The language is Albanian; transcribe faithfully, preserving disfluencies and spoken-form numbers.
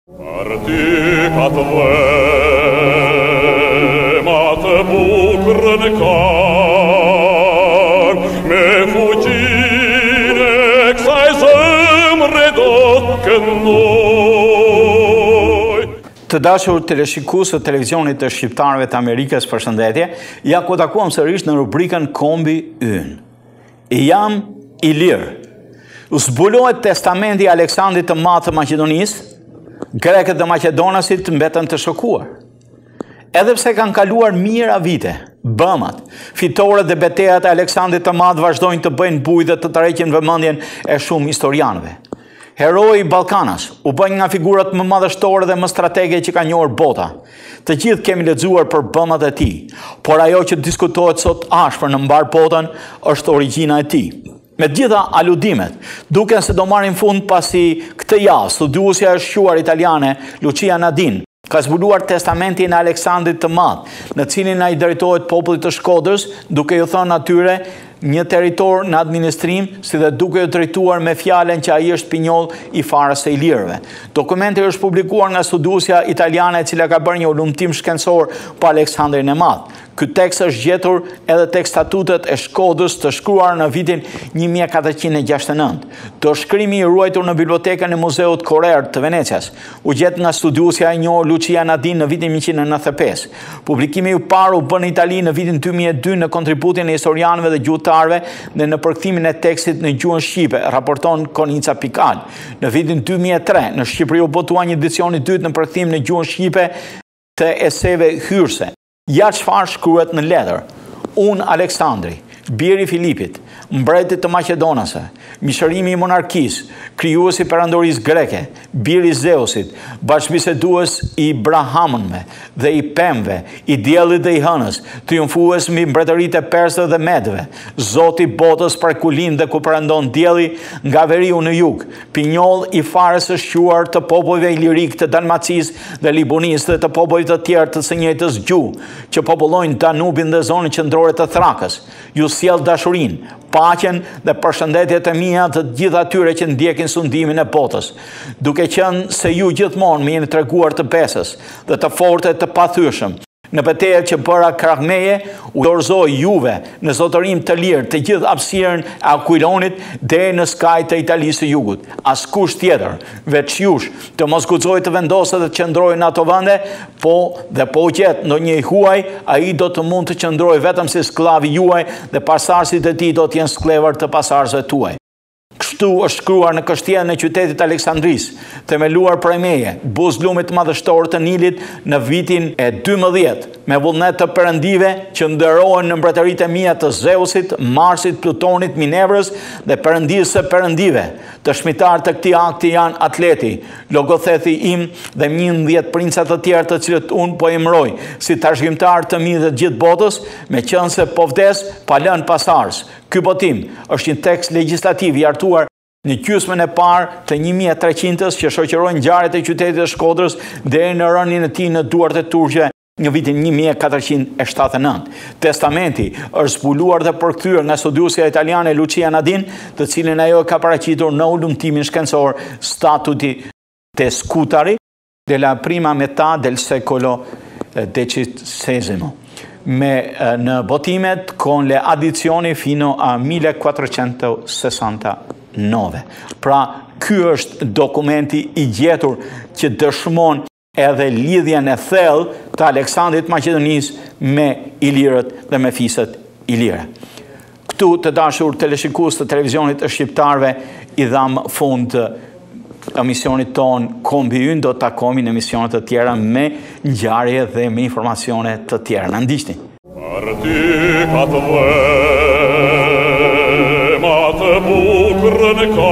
Partica ma të bukur në kar, me fuqine kësaj zemre do të këndoj. Të dashur teleshikues të televizionit të shqiptarëve të Amerikës, përshëndetje. Ja ku takuam sërish në rubrikën Kombi Ynë. E jam i lirë. U zbulohet testamenti i Aleksandrit të Madh të Maqedonisë, Grekët dhe Maqedonasit mbetën të shokuar. Edhe pse kanë kaluar mijëra vite, bëmat, fitoret dhe betejat e Aleksandrit të Madh vazhdojnë të bëjnë bujë dhe të tërheqin vëmendjen e shumë historianëve. Heroi i Ballkanas u bën nga figurat më madhështore dhe më stratege që ka njohur bota. Të gjithë kemi lexuar për bëmat e tij, por ajo që diskutohet sot ashpër në mbar botën është origjina e tij. Me gjitha aludimet, duken se do marrin fund pasi këtë javë studiuesja e shquar italiane Lucia Nadin ka zbuluar testamentin e Aleksandrit të Madh, në cilin ai drejtohet popullit të Shkodrës, duke ju thënë atyre një territor në administrim, si dhe duke ju drejtuar me fjalen që ai është pinjoll i farës së ilirëve. Dokumenti është publikuar nga studiuesja italiane e cila ka bërë një ulëmtim shkencor për Aleksandrin e Madh. Ky tekst është gjetur edhe tek statutet e Shkodrës të shkruar në vitin një mijë e katërqind e gjashtëdhjetë e nëntë. Do shkrimi i ruajtur në bibliotekën e Muzeut Korer të Venecias u gjet nga studiuesja e njohur Lucia Nadin në vitin njëqind e nëntëdhjetë e pesë. Publikimi i parë u bën në Itali në vitin dy mijë e dy në kontributin e historianëve dhe gjuhëtarëve dhe në përkthimin e tekstit në gjuhën shqipe, raporton Konica Pikal. Në vitin dy mijë e tre në Shqipëri u botua një edicion i dytë në përkthim në gjuhën shqipe të eseve hyrëse. Ja çfarë shkruhet në letër. Unë Aleksandri, biri Filipit, mbretit të Maqedonasë, mishërimi i monarkisë, krijuesi i perandorisë greke, biri i Zeusit, bashkëbisedues i Brahamënve dhe i Pemve, i diellit dhe i hënës, triumfues mbi mbretëritë e persëve dhe medëve, Zoti i botës prej ku lind dhe ku perëndon dielli nga veriu në jug, pinjoll i farës së shquar të popujve ilirik të Dalmacisë dhe Libonisë dhe të popujve të tjerë të së njëjtës gjuhë, që popullojnë Danubin dhe zonën qendrore të Thrakës. Ju sjell dashurinë, paqen dhe përshëndetjet e mia të gjithë atyre që ndjekin sundimin e botës, duke qenë se ju gjithmonë më jeni treguar të besës dhe të fortë të pathyeshëm. Në betejën që bëra krah meje, u dorëzoi juve në zotërim të lirë të gjithë hapësirën e Aquilonit deri në skajt të Italisë së Jugut. Askush tjetër, veç jush, të mos guxojë të vendosë dhe të qëndrojë në ato vende, po dhe po gjet ndonjë i huaj, ai do të mund të qëndrojë vetëm si sklavi juaj dhe pasardhësit e tij do të jenë sklevar të pasardhësve tuaj. Kështu është shkruar në kështjellën e qytetit Aleksandrisë, themeluar prej meje, buz lumit madhështor të Nilit në vitin e dymbëdhjetë, me vullnet të perëndive që nderohen në mbretëritë e mia të Zeusit, Marsit, Plutonit, Minevrës dhe perëndisë së perëndive. Të shmitar të këtij akti janë Atleti, logothethi im dhe njëmbëdhjetë princat të tjerë të cilët unë po emëroj si trashëgimtar të mi dhe të gjithë botës, meqense po vdes pa lënë pasardhës. Ky botim është një tekst legjislativ i hartuar në gjysmën e parë të një mijë e treqind-ës që shoqërojnë ngjarjet e qytetit të Shkodrës deri në rënien e tij në duart e turqëve në vitin një mijë e katërqind e shtatëdhjetë e nëntë. Testamenti është zbuluar dhe përkthyer nga studiuesja italiane Lucia Nadin, të cilin ajo ka paraqitur në ulëmtimin shkencor Statuti de Scutari della prima metà del secolo dodicesimo. Me në botimet con le addizioni fino a millequattrocentosessantanove. Pra, ky është dokumenti i gjetur që dëshmon edhe lidhjen e thellë të Aleksandrit Maqedonisë me ilirët dhe me fisët ilire. Këtu të dashur teleshikues të televizionit të shqiptarëve i dham fund emisionit ton Kombi Ynë, do të takohemi në emisionet të tjera me ngjarje dhe me informacione të tjera. Na ndiqni. Partica ma të bukur në